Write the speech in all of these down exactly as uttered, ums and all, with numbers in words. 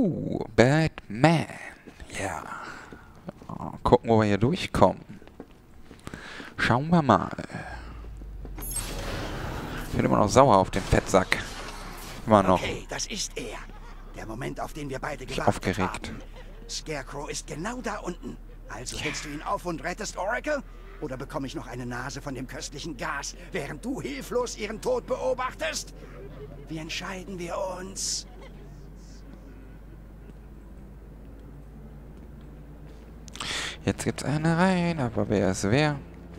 Uh, Batman. Ja. Oh, gucken, wo wir hier durchkommen. Schauen wir mal. Ich bin immer noch sauer auf den Fettsack. Immer noch. Okay, das ist er. Der Moment, auf den wir beide gewartet Aufgeregt. haben. Scarecrow ist genau da unten. Also hältst du ihn auf und rettest Oracle? Oder bekomme ich noch eine Nase von dem köstlichen Gas, während du hilflos ihren Tod beobachtest? Wie entscheiden wir uns? Jetzt gibt's eine rein, aber wer ist wer?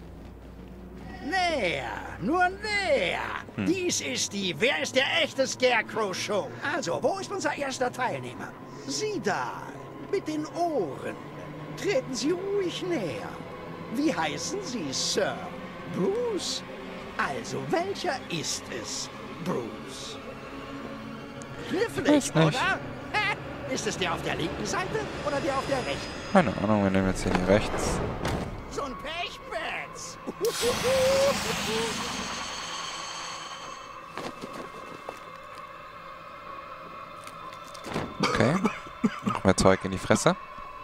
Näher, nur näher. Hm. Dies ist die Wer ist der echte Scarecrow Show. Also, wo ist unser erster Teilnehmer? Sie da, mit den Ohren. Treten Sie ruhig näher. Wie heißen Sie, Sir? Bruce? Also, welcher ist es, Bruce? Knifflig, nicht. oder? Ist es der auf der linken Seite oder der auf der rechten? Keine Ahnung, wir nehmen jetzt hier den rechts. So ein Pechpetz. Okay. Noch mehr Zeug in die Fresse.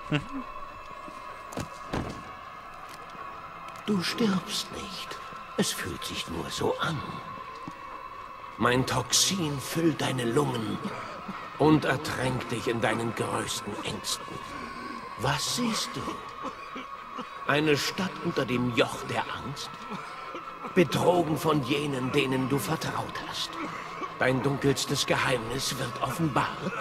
Du stirbst nicht. Es fühlt sich nur so an. Mein Toxin füllt deine Lungen und ertränkt dich in deinen größten Ängsten. Was siehst du? Eine Stadt unter dem Joch der Angst? Betrogen von jenen, denen du vertraut hast. Dein dunkelstes Geheimnis wird offenbart.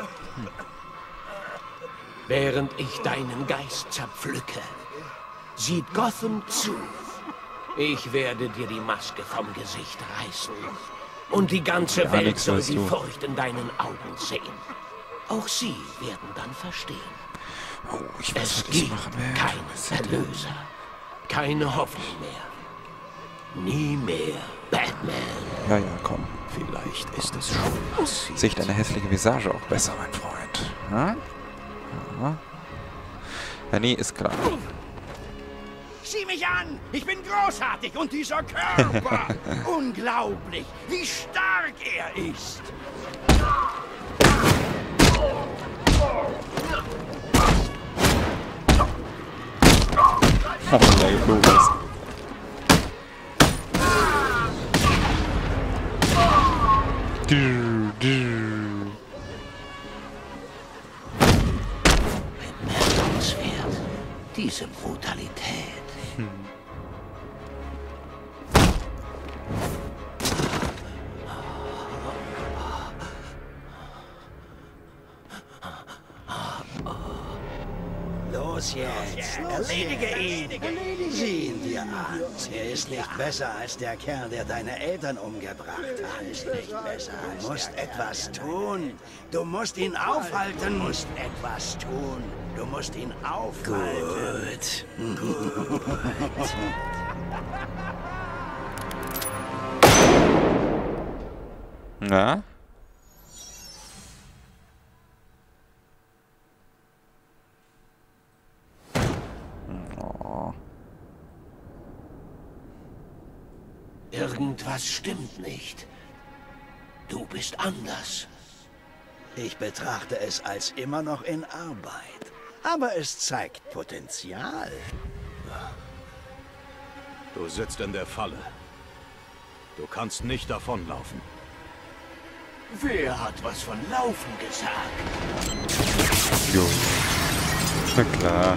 Während ich deinen Geist zerpflücke, sieht Gotham zu. Ich werde dir die Maske vom Gesicht reißen. Und die ganze Ja, Welt nix soll weißt die du. Furcht in deinen Augen sehen. Auch sie werden dann verstehen. Oh, ich weiß, Es was ich gibt machen will. keinen Erlöser. Keine Hoffnung mehr. Nie mehr Batman. Ja, ja, komm. Vielleicht ist es schon passiert. Sehe ich deine hässliche Visage auch besser, mein Freund. Ja? Ja. Ja, nee, ist klar. Sieh mich an! Ich bin großartig und dieser Körper! Unglaublich, wie stark er ist! Oh, nee, Lukas. Du, du. Bemerkenswert. Diese Brutalität. Los jetzt! Erledige ihn! Sieh ihn dir an. Er ist nicht besser als der Kerl, der deine Eltern umgebracht hat. Ist nicht besser. Du musst etwas tun. Du musst ihn aufhalten. Du musst etwas tun. Du musst ihn aufhalten. Gut. Na? Oh. Irgendwas stimmt nicht. Du bist anders. Ich betrachte es als immer noch in Arbeit. Aber es zeigt Potenzial. Du sitzt in der Falle. Du kannst nicht davonlaufen. Wer hat was von Laufen gesagt? Jo. Na klar.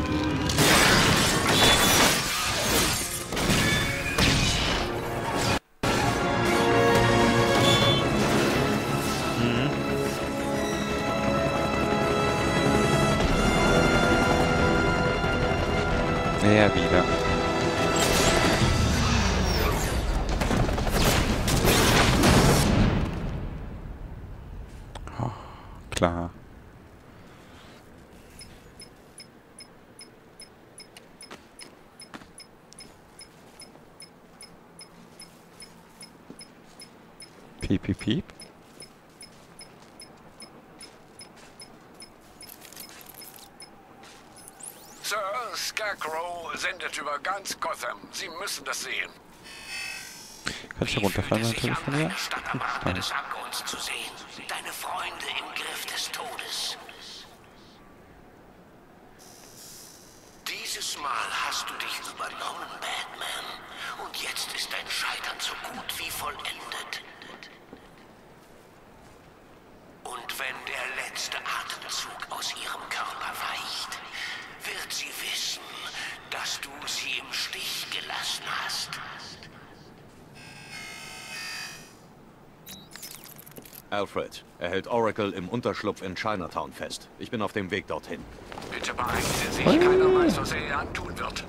Er wieder. Oh, klar. Piep, piep, piep. Sir, Scarecrow sendet über ganz Gotham. Sie müssen das sehen. Kann ich da runterfallen, mein Telefon hier? Stadt am Rande des Abgrunds zu sehen. Deine Freunde im Griff des Todes. Dieses Mal hast du dich übernommen, Batman. Und jetzt ist dein Scheitern so gut wie vollendet. Und wenn der letzte Atemzug aus ihrem Körper weicht, wird sie wissen, dass du sie im Stich gelassen hast. Alfred, er hält Oracle im Unterschlupf in Chinatown fest. Ich bin auf dem Weg dorthin. Bitte beeilen Sie sich. Keiner weiß, was er ihr antun wird.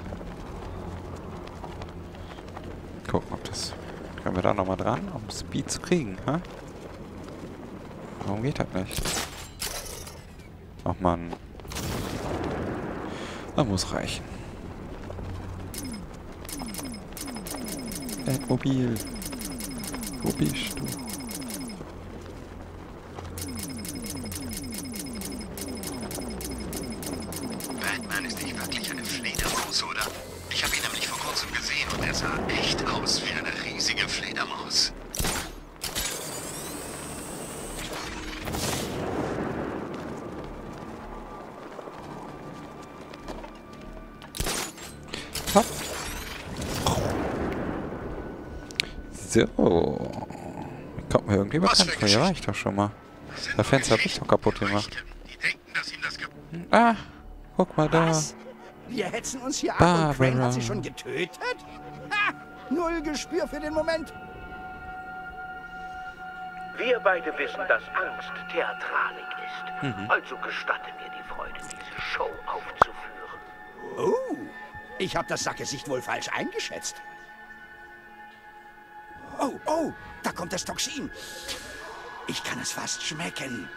Gucken, ob das... Können wir da nochmal dran, um Speed zu kriegen, hä? Warum geht das nicht? Ach man. Das muss reichen. Batmobil. Wo bist du? Batman ist nicht wirklich eine Fledermaus, oder? Ich habe ihn nämlich vor kurzem gesehen und er sah echt aus wie eine riesige Fledermaus. Hopp. So. Kommt mir irgendwie bekannt vor. Hier war ich doch schon mal. Das Fenster habe ich doch kaputt gemacht. Die denken, dass ihm das ge- Ah, guck mal da. Was? Wir hetzen uns hier ab Barbara. und Crane hat sie schon getötet? Ha! Null Gespür für den Moment. Wir beide wissen, dass Angst Theatralik ist. Also gestatte mir die Freude, diese Show aufzuführen. Oh, ich habe das Sackgesicht wohl falsch eingeschätzt. Oh, oh, da kommt das Toxin. Ich kann es fast schmecken.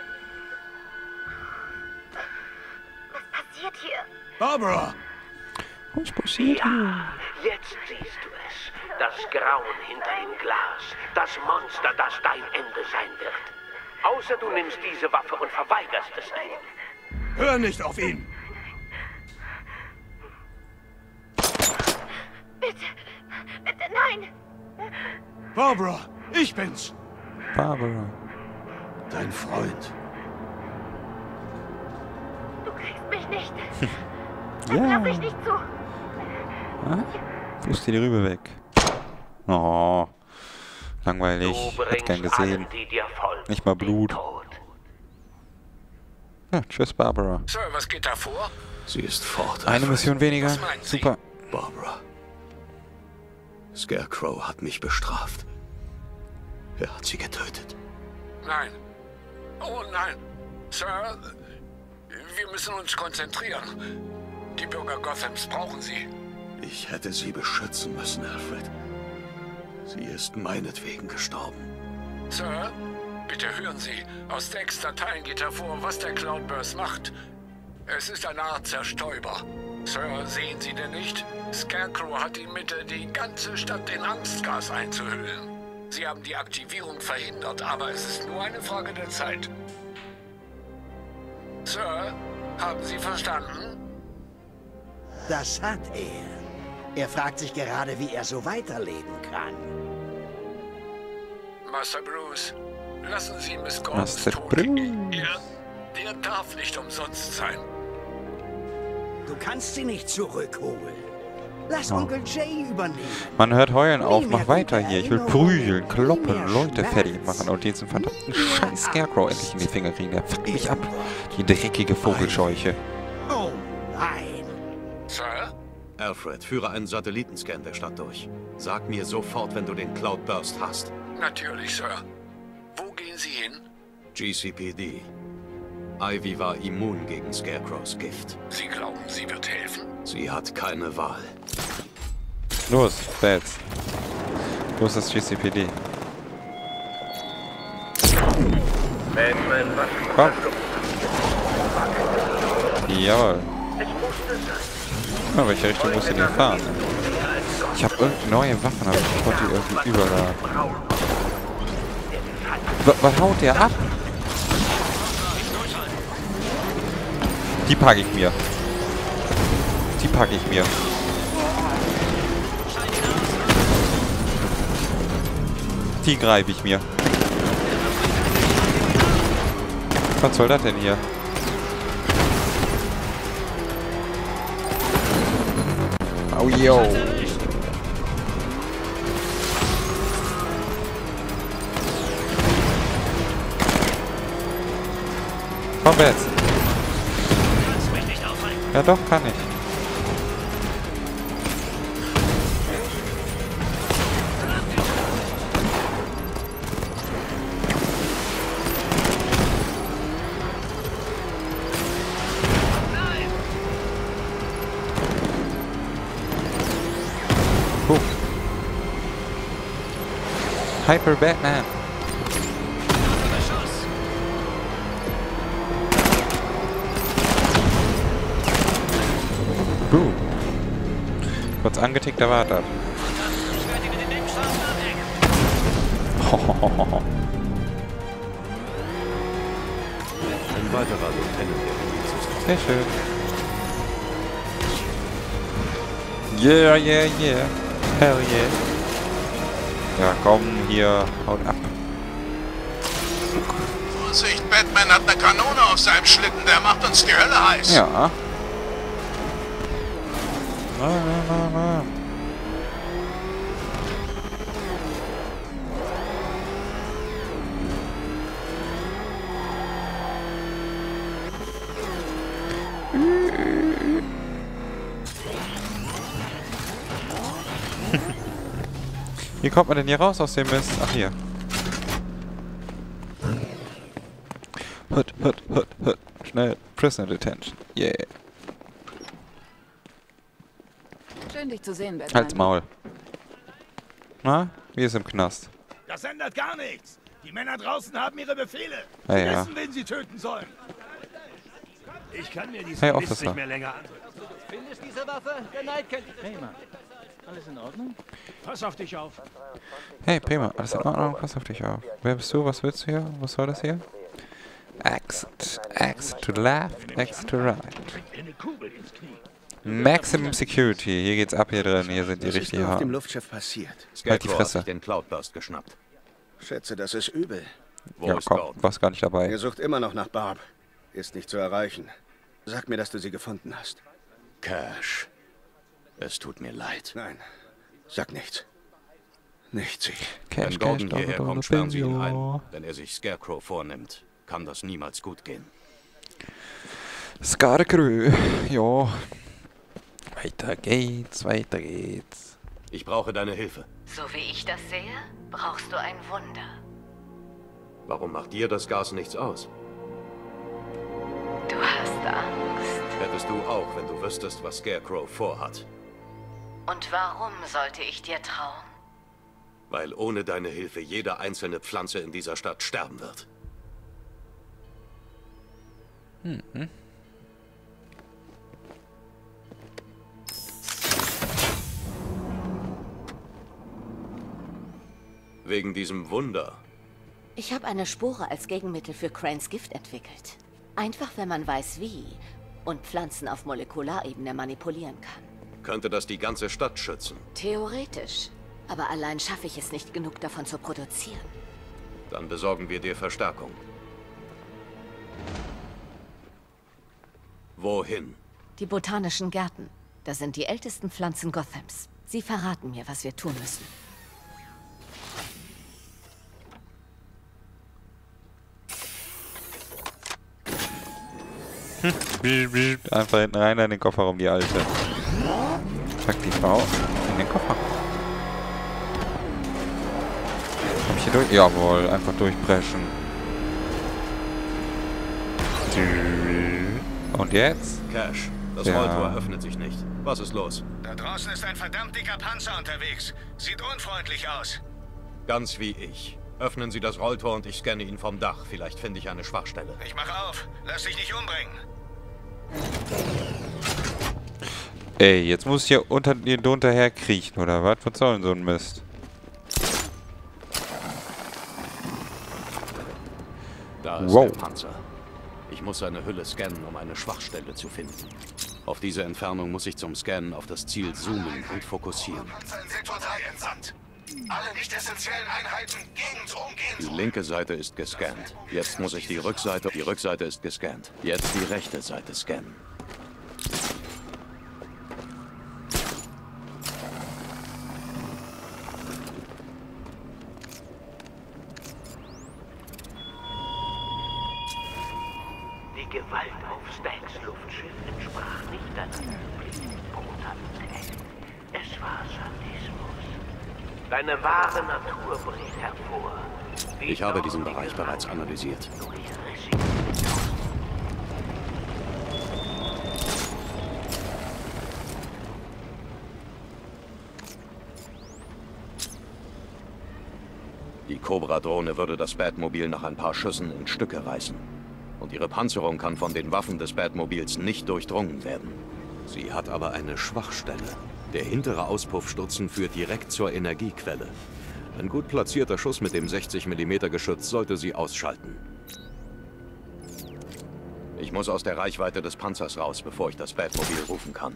Was passiert hier? Barbara! Was passiert hier? Ja, jetzt siehst du es. Das Grauen hinter dem Glas. Das Monster, das dein Ende sein wird. Außer du nimmst diese Waffe und verweigerst es ihm. Hör nicht auf ihn! Bitte, bitte, nein! Barbara, ich bin's. Barbara. Dein Freund. Du kriegst mich nicht. Das Ja. lass ich nicht zu. Ah, Fuß die Rübe weg. Oh. Langweilig. Du Hat gern bringst gesehen. allen, die dir folgen, Nicht mal Blut. den Tod. Ja, tschüss, Barbara. Sir, was geht da vor? Sie ist fort. Eine Mission weniger. Was meinen Sie? Super. Barbara. Scarecrow hat mich bestraft. Er hat sie getötet. Nein. Oh nein. Sir, wir müssen uns konzentrieren. Die Bürger Gothams brauchen Sie. Ich hätte sie beschützen müssen, Alfred. Sie ist meinetwegen gestorben. Sir, bitte hören Sie. Aus Textdateien geht hervor, was der Cloudburst macht. Es ist eine Art Zerstäuber. Sir, sehen Sie denn nicht? Scarecrow hat die Mittel, die ganze Stadt in Angstgas einzuhüllen. Sie haben die Aktivierung verhindert, aber es ist nur eine Frage der Zeit. Sir, haben Sie verstanden? Das hat er. Er fragt sich gerade, wie er so weiterleben kann. Master Bruce, lassen Sie Miss Gordons Master Tod. Bruce. Er, er darf nicht umsonst sein. Du kannst sie nicht zurückholen. Lass Oh. Onkel Jay übernehmen. Man hört heulen auf, Nie mehr mach weiter gute hier. Ich will Erinnerungen, prügeln, nie kloppen, mehr Leute Schmerz. fertig machen und diesen verdammten scheiß Scarecrow endlich in die Finger kriegen. Der fuckt mich ab. Irgendwann. Die dreckige Vogelscheuche. Oh nein. Sir? Alfred, führe einen Satellitenscan der Stadt durch. Sag mir sofort, wenn du den Cloudburst hast. Natürlich, Sir. Wo gehen Sie hin? G C P D. Ivy war immun gegen Scarecrows Gift. Sie glauben, sie wird helfen? Sie hat keine Wahl. Los, Bats. Wo ist das G C P D? Batman, was Komm. Jawohl. es musste sein. In welche Richtung muss ich denn fahren? Ich habe irgendeine neue Waffen, aber ich wollte die irgendwie überladen. Was, was haut der ab? Die packe ich mir. Die packe ich mir. Die greife ich mir. Was soll das denn hier? Oh, yo. Vorwärts. Ja doch, kann ich. Puh. Hyper Batman. Boom. Kurz angetickt, da war das. Hohohoho. Ein weiterer Lieutenant der Sehr schön. Yeah, yeah, yeah. Hell yeah. Ja, komm, hier, haut ab. Vorsicht, Batman hat eine Kanone auf seinem Schlitten, der macht uns die Hölle heiß. Ja. Na, na, na, na. Wie kommt man denn hier raus aus dem Mist? Ach, hier. Hut, hut, hut, hut. Schnell. Prisoner Detention. Yeah. Schön, dich zu sehen, Batman. Halt's Maul. Na? Wie ist im Knast? Das ändert gar nichts. Die Männer draußen haben ihre Befehle. Ja, Sie ja. wissen, wen sie töten sollen. Ich kann mir diesen Hey, Mist Officer. nicht mehr länger an. Findest diese Waffe? Der Neid kennt dich. Hey, Mann. Alles in Ordnung? Pass auf dich auf. Hey, Pema, alles in Ordnung? Pass auf dich auf. Wer bist du? Was willst du hier? Was soll das hier? Exit. Exit to left, exit to right. Eine Kugel ins Knie. Maximum Security. Hier geht's ab hier drin. Hier sind die Was ist richtigen da auf dem Haaren. Luftschiff passiert? Halt die Scarecrow hat Fresse. sich den Cloudburst geschnappt. Schätze, das ist übel. Wo Ja, ist komm, Gordon? warst gar nicht dabei. Er sucht immer noch nach Barb. Ist nicht zu erreichen. Sag mir, dass du sie gefunden hast. Cash. Es tut mir leid. Nein, sag nichts. Nicht sie. Cash, Wenn Gordon Cash, hierher Dollar, kommt, sperren Sie ihn Dollar, ein. Wenn er sich Scarecrow vornimmt, kann das niemals gut gehen. Scarecrow. Ja. Weiter geht's, weiter geht's. Ich brauche deine Hilfe. So wie ich das sehe, brauchst du ein Wunder. Warum macht dir das Gas nichts aus? Du hast Angst. Hättest du auch, wenn du wüsstest, was Scarecrow vorhat. Und warum sollte ich dir trauen? Weil ohne deine Hilfe jede einzelne Pflanze in dieser Stadt sterben wird. Mhm. Wegen diesem Wunder. Ich habe eine Spore als Gegenmittel für Cranes Gift entwickelt. Einfach, wenn man weiß, wie und Pflanzen auf Molekularebene manipulieren kann. Könnte das die ganze Stadt schützen? Theoretisch. Aber allein schaffe ich es nicht genug davon zu produzieren. Dann besorgen wir dir Verstärkung. Wohin? Die botanischen Gärten. Das sind die ältesten Pflanzen Gothams. Sie verraten mir, was wir tun müssen. Hm. Einfach hinten rein in den Kofferraum, die Alte. Pack die Frau in den Koffer. Komm ich hier durch? Jawohl, einfach durchpreschen. Und jetzt? Cash, das Ja. Rolltor öffnet sich nicht. Was ist los? Da draußen ist ein verdammt dicker Panzer unterwegs. Sieht unfreundlich aus. Ganz wie ich. Öffnen Sie das Rolltor und ich scanne ihn vom Dach. Vielleicht finde ich eine Schwachstelle. Ich mache auf. Lass dich nicht umbringen. Ey, jetzt muss ich hier unter den drunter her kriechen, oder was? Was soll denn so ein Mist? Da ist Wow. der Panzer. Ich muss seine Hülle scannen, um eine Schwachstelle zu finden. Auf diese Entfernung muss ich zum Scannen auf das Ziel zoomen und fokussieren. Panzer in Sektor drei entsandt. Alle nicht essentiellen Einheiten gegend Die umgehen. linke Seite ist gescannt. Jetzt muss ich die Rückseite... Die Rückseite ist gescannt. Jetzt die rechte Seite scannen. Gewalt auf Stacks Luftschiff entsprach nicht deiner üblichen Brutalität. Es war Sadismus. Deine wahre Natur bricht hervor. Ich habe diesen Bereich bereits analysiert. Die Cobra-Drohne würde das Batmobil nach ein paar Schüssen in Stücke reißen. Und ihre Panzerung kann von den Waffen des Batmobils nicht durchdrungen werden. Sie hat aber eine Schwachstelle. Der hintere Auspuffstutzen führt direkt zur Energiequelle. Ein gut platzierter Schuss mit dem sechzig Millimeter Geschütz sollte sie ausschalten. Ich muss aus der Reichweite des Panzers raus, bevor ich das Batmobil rufen kann.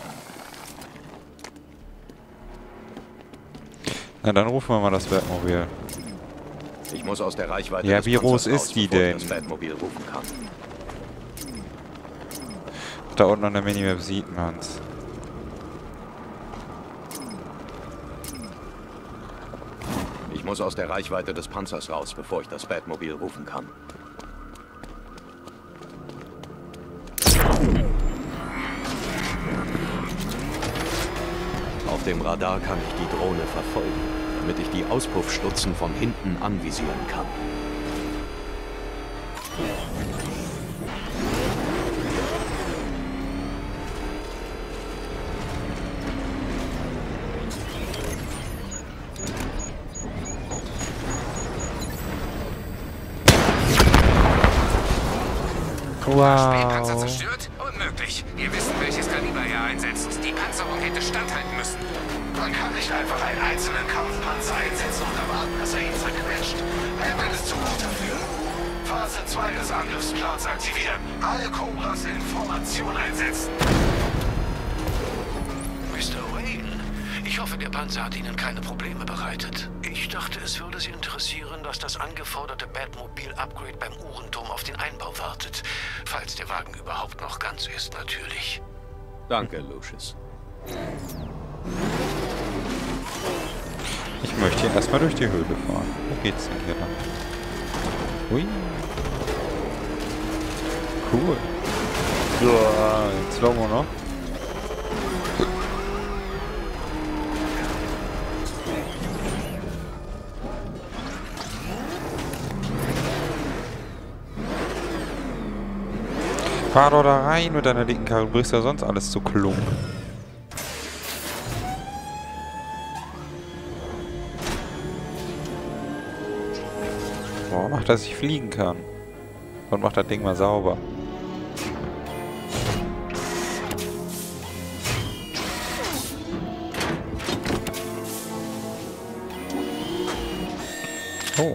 Na, dann rufen wir mal das Batmobil. Ich muss aus der Reichweite ja, des wie Panzers groß ist raus, die bevor denn? ich das Batmobil rufen kann. Da unten an der Minimap sieht man's. Ich muss aus der Reichweite des Panzers raus, bevor ich das Batmobil rufen kann. Auf dem Radar kann ich die Drohne verfolgen, damit ich die Auspuffstutzen von hinten anvisieren kann. Wow. Spähpanzer zerstört? Unmöglich. Wir wissen, welches Kaliber er einsetzt. Die Panzerung hätte standhalten müssen. Man kann nicht einfach einen einzelnen Kampfpanzer einsetzen und erwarten, dass er ihn zerquetscht. Batman ist zu gut dafür. Phase zwei des Angriffsplans aktivieren. Alle Cobras in Formation einsetzen. Mister Wayne, ich hoffe, der Panzer hat Ihnen keine Probleme bereitet. Ich dachte, es würde Sie interessieren, dass das angeforderte Batmobil-Upgrade beim Uhrenturm auf den Einbau wartet. Falls der Wagen überhaupt noch ganz ist, natürlich. Danke, Lucius. Ich möchte hier erstmal durch die Höhle fahren. Wo geht's denn hier lang? Hui. Cool. Ja, jetzt Slow-Mo noch. Fahr doch da rein mit deiner dicken Karre, du brichst ja sonst alles zu Klump. Boah, macht, dass ich fliegen kann. Und macht das Ding mal sauber. Oh.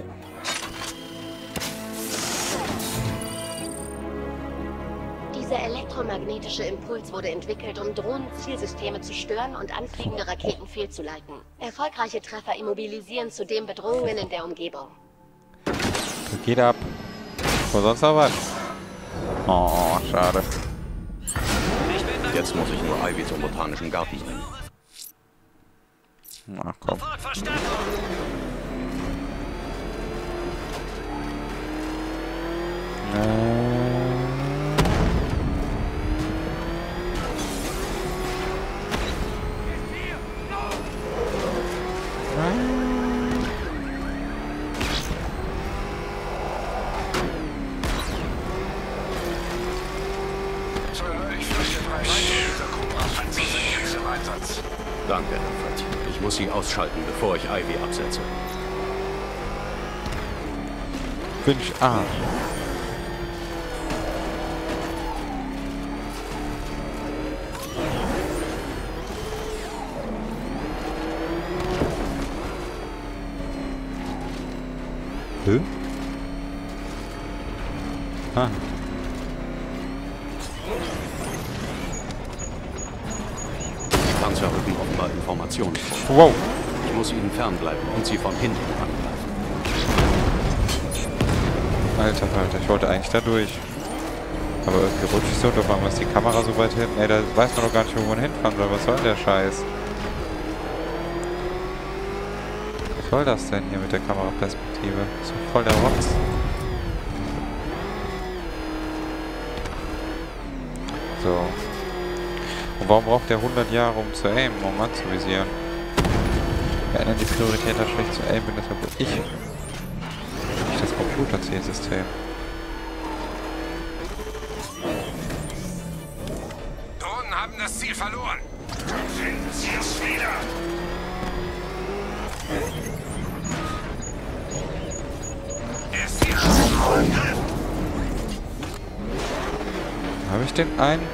Dieser elektromagnetische Impuls wurde entwickelt, um Drohnenzielsysteme zu stören und anfliegende Raketen fehlzuleiten. Erfolgreiche Treffer immobilisieren zudem Bedrohungen in der Umgebung. Geht ab. Wo sonst noch was? Oh, schade. Jetzt muss ich nur Ivy zum Botanischen Garten bringen. Na komm. Danke, Alfred. Ich muss sie ausschalten, bevor ich Ivy absetze. Bin ich Arsch. Hä? Ah. Die Panzer rücken offenbar Informationen vor. Wow. Ich muss ihnen fernbleiben und sie von hinten angreifen. Alter, Alter, ich wollte eigentlich da durch. Aber irgendwie rutscht es so, und auf einmal ist die Kamera so weit hinten. Ey, da weiß man doch gar nicht, wo man hinfahren soll. Was soll der Scheiß? Was soll das denn hier mit der Kameraperspektive? Das ist doch voll der Rotz. So. Und warum braucht der hundert Jahre, um zu aimen, um anzuvisieren? Wir ändern die Priorität hat schlecht zu aimen, bin deshalb wohl ich. Nicht das Computerzielsystem. Drohnen haben das Ziel verloren. Finden Sie es wieder. Er ist hier. Habe ich den einen?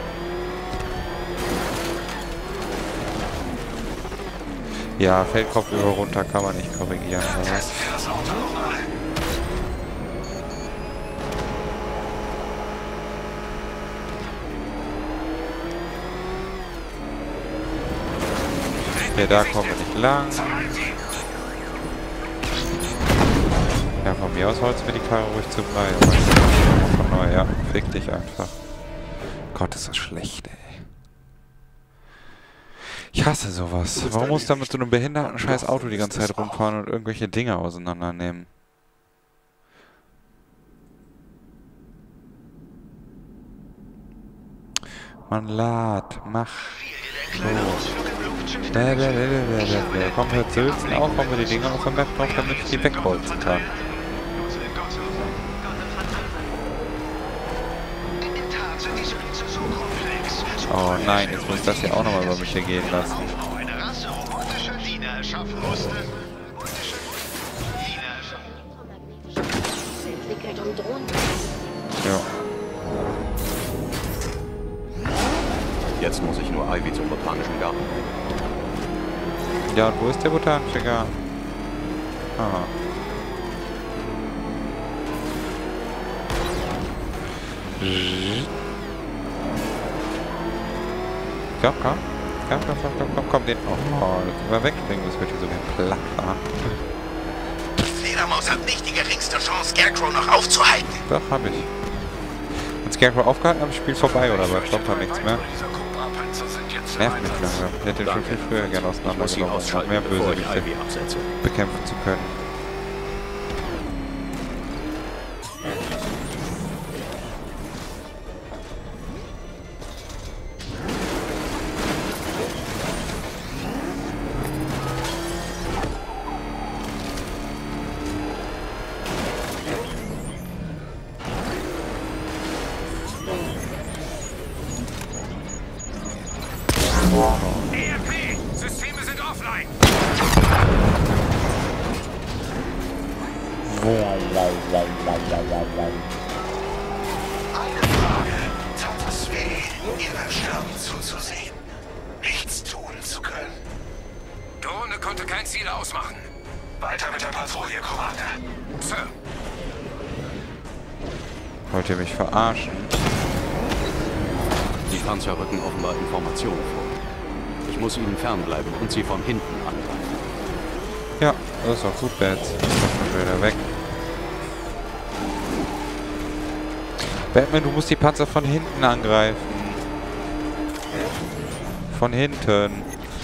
Ja, fällt Kopfüber runter, kann man nicht korrigieren. Oder was? Okay, da kommen wir nicht lang. Ja, von mir aus holst mir die Karre ruhig zu breit. Von neu, ja, fick dich einfach. Gott, ist das schlecht, ey. Ich hasse sowas. Warum muss da mit so einem behinderten scheiß Auto die ganze Zeit rumfahren und irgendwelche Dinge auseinandernehmen? Man lad, mach. So. Blablabla. Komm, hört Sülzen auf, haben wir die Dinger auf der Map drauf, damit ich die wegholzen kann. Oh nein, jetzt muss ich das hier auch nochmal über mich hier gehen lassen. Ja. Jetzt muss ich nur Ivy zum botanischen Garten. Ja, und wo ist der botanische Garten? Ah. Komm, komm. Komm, komm, komm, komm, komm, komm, den. Oh, das können wir wegspringen, das wird hier so wie platt fahren. Fledermaus hat nicht die geringste Chance, Scarecrow noch aufzuhalten. Doch, hab ich. Wenn Scarecrow aufgehalten habe, Spiel vorbei oder was? Kommt da nichts mehr? Nervt mich langsam. Ich hätte den schon viel früher gerne auseinandergenommen, um noch mehr Bösewichte bekämpfen zu können. E R P! Systeme sind offline! Eine Frage. Tat es weh, ihrer Sterben zuzusehen? Nichts tun zu können? Drohne konnte kein Ziel ausmachen. Weiter mit der Patrouille, Commander. Sir. Wollt ihr mich verarschen? Die Panzer rücken offenbar Informationen vor. Ich muss ihnen fernbleiben und sie von hinten angreifen. Ja, das ist auch gut, Bats. Jetzt kommt schon wieder weg. Batman, du musst die Panzer von hinten angreifen. Von hinten.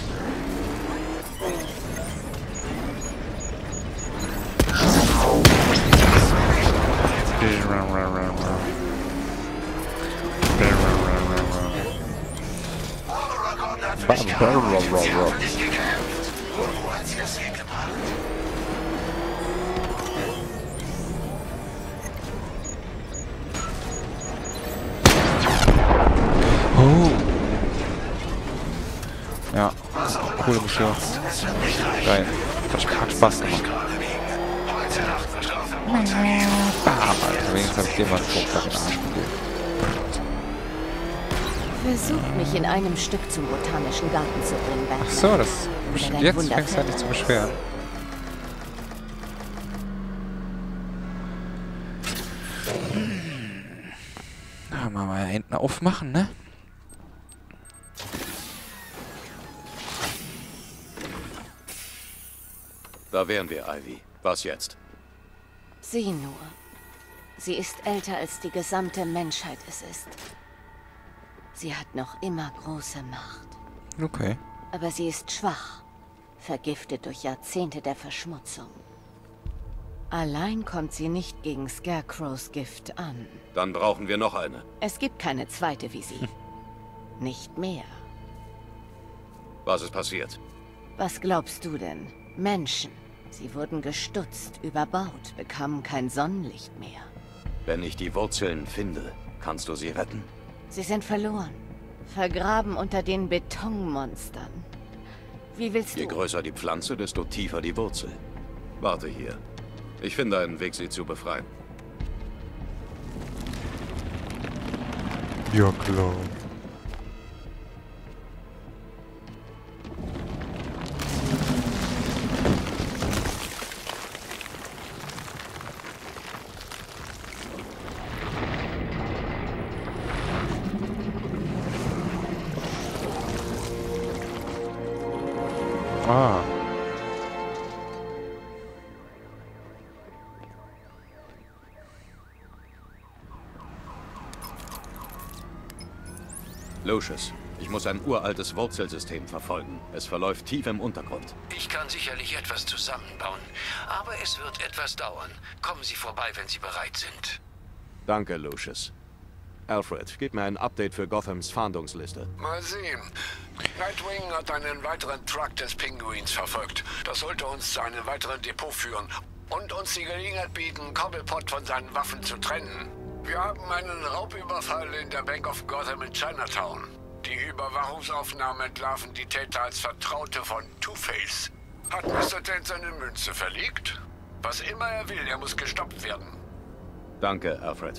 Oh. Ja, coole Mission. Geil. Hat Spaß gemacht. Bam, Alter, wenigstens hab ich dir mal einen Punkt auf den Arsch gegeben. Versuch mich in einem Stück zum botanischen Garten zu bringen, Batman. Ach so, das... Jetzt fängst du an, dich zu beschweren. Na, mal mal hinten aufmachen, ne? Da wären wir, Ivy. Was jetzt? Sieh nur. Sie ist älter als die gesamte Menschheit es ist. Sie hat noch immer große Macht. Okay. Aber sie ist schwach, vergiftet durch Jahrzehnte der Verschmutzung. Allein kommt sie nicht gegen Scarecrows Gift an. Dann brauchen wir noch eine. Es gibt keine zweite wie sie. Nicht mehr. Was ist passiert? Was glaubst du denn? Menschen. Sie wurden gestutzt, überbaut, bekamen kein Sonnenlicht mehr. Wenn ich die Wurzeln finde, kannst du sie retten? Sie sind verloren. Vergraben unter den Betonmonstern. Wie willst du... Je größer die Pflanze, desto tiefer die Wurzel. Warte hier. Ich finde einen Weg, sie zu befreien. Ja, klar. Ah. Lucius, ich muss ein uraltes Wurzelsystem verfolgen. Es verläuft tief im Untergrund. Ich kann sicherlich etwas zusammenbauen, aber es wird etwas dauern. Kommen Sie vorbei, wenn Sie bereit sind. Danke, Lucius. Alfred, gib mir ein Update für Gothams Fahndungsliste. Mal sehen. Nightwing hat einen weiteren Truck des Pinguins verfolgt. Das sollte uns zu einem weiteren Depot führen und uns die Gelegenheit bieten, Cobblepot von seinen Waffen zu trennen. Wir haben einen Raubüberfall in der Bank of Gotham in Chinatown. Die Überwachungsaufnahmen entlarven die Täter als Vertraute von Two-Face. Hat Mister Dent seine Münze verlegt? Was immer er will, er muss gestoppt werden. Danke, Alfred.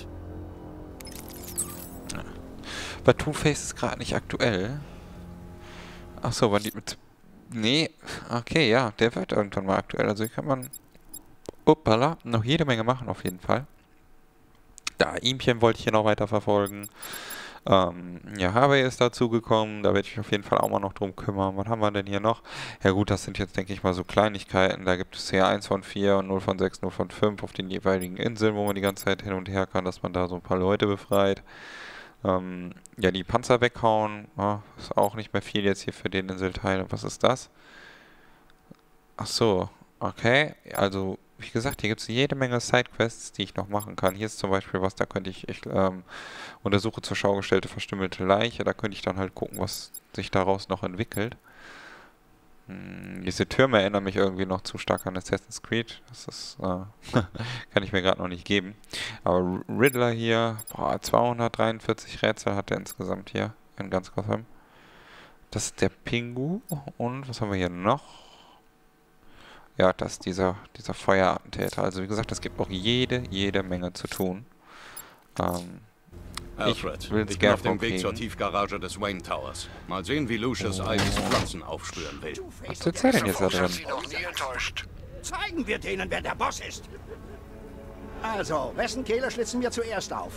Bei Two-Face ist gerade nicht aktuell. Achso, war die mit... Nee, okay, ja, der wird irgendwann mal aktuell. Also hier kann man... Uppala, noch jede Menge machen auf jeden Fall. Da, Ihmchen wollte ich hier noch weiter verfolgen. Ähm, ja, Harvey ist dazugekommen. Da werde ich mich auf jeden Fall auch mal noch drum kümmern. Was haben wir denn hier noch? Ja gut, das sind jetzt, denke ich mal, so Kleinigkeiten. Da gibt es hier eins von vier und null von sechs, null von fünf auf den jeweiligen Inseln, wo man die ganze Zeit hin und her kann, dass man da so ein paar Leute befreit. Ähm, ja, die Panzer weghauen. Oh, ist auch nicht mehr viel jetzt hier für den Inselteil. Was ist das? Ach so, okay. Also... Wie gesagt, hier gibt es jede Menge Sidequests, die ich noch machen kann. Hier ist zum Beispiel was, da könnte ich, ich ähm, untersuche zur Schau gestellte verstümmelte Leiche. Da könnte ich dann halt gucken, was sich daraus noch entwickelt. Hm, diese Türme erinnern mich irgendwie noch zu stark an Assassin's Creed. Das ist, äh, kann ich mir gerade noch nicht geben. Aber Riddler hier, boah, zweihundertdreiundvierzig Rätsel hat er insgesamt hier in ganz Gotham. Das ist der Pingu. Und was haben wir hier noch? Ja, das ist dieser, dieser Feuerattentäter. Also wie gesagt, es gibt auch jede, jede Menge zu tun. Ähm, Alfred, ich, will's ich bin auf dem kriegen. Weg zur Tiefgarage des Wayne Towers. Mal sehen, wie Lucius oh. Ivys Pflanzen aufspüren will. Was erzählt denn jetzt da drin? Zeigen wir denen, wer der Boss ist. Also, wessen Kehle schlitzen wir zuerst auf?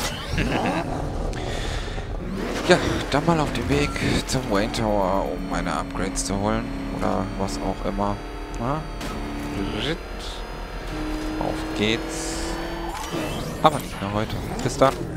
Ja, dann mal auf den Weg zum Wayne Tower, um meine Upgrades zu holen. Oder was auch immer. Na? Auf geht's. Aber nicht mehr heute. Bis dann.